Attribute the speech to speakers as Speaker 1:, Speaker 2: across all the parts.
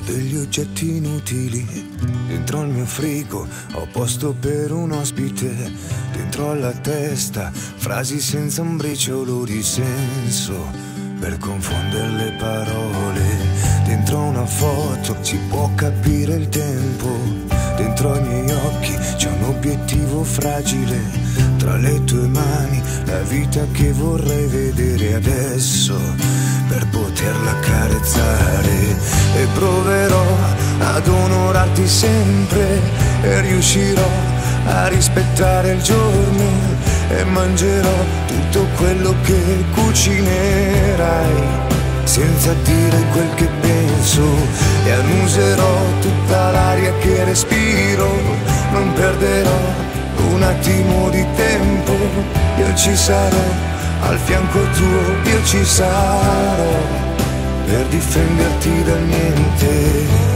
Speaker 1: degli oggetti inutili. Dentro il mio frigo ho posto per un ospite. Dentro alla testa frasi senza un briciolo di senso, per confondere le parole. Dentro una foto si può capire il tempo. Dentro i miei occhi c'è un obiettivo fragile. Tra le tue mani la vita che vorrei vedere adesso, per poterla accarezzare. E proverò ad onorarti sempre, e riuscirò a rispettare il giorno, e mangerò tutto quello che cucinerai, senza dire quel che penso, e annuserò tutta l'aria che respiro. Non perderò un attimo di tempo, io ci sarò al fianco tuo, io ci sarò per difenderti dal niente.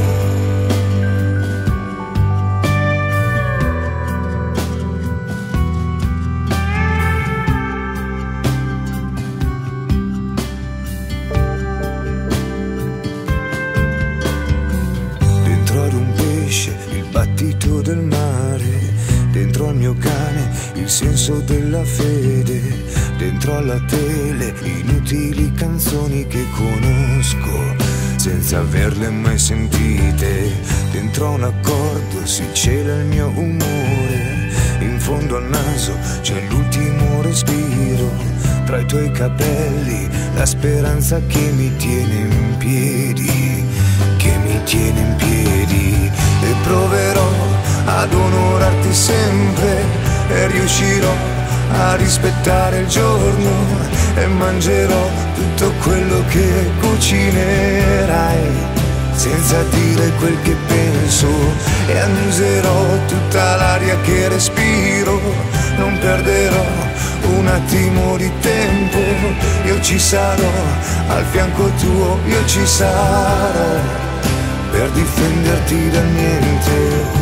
Speaker 1: Il battito del mare, dentro al mio cane il senso della fede, dentro alla tele inutili canzoni che conosco senza averle mai sentite. Dentro un accordo si cela il mio umore, in fondo al naso c'è l'ultimo respiro. Tra i tuoi capelli la speranza che mi tiene in piedi, che mi tiene in piedi. E proverò ad onorarti sempre, e riuscirò a rispettare il giorno, e mangerò tutto quello che cucinerai, senza dire quel che penso, e annuserò tutta l'aria che respiro. Non perderò un attimo di tempo, io ci sarò al fianco tuo, io ci sarò per difenderti dal niente.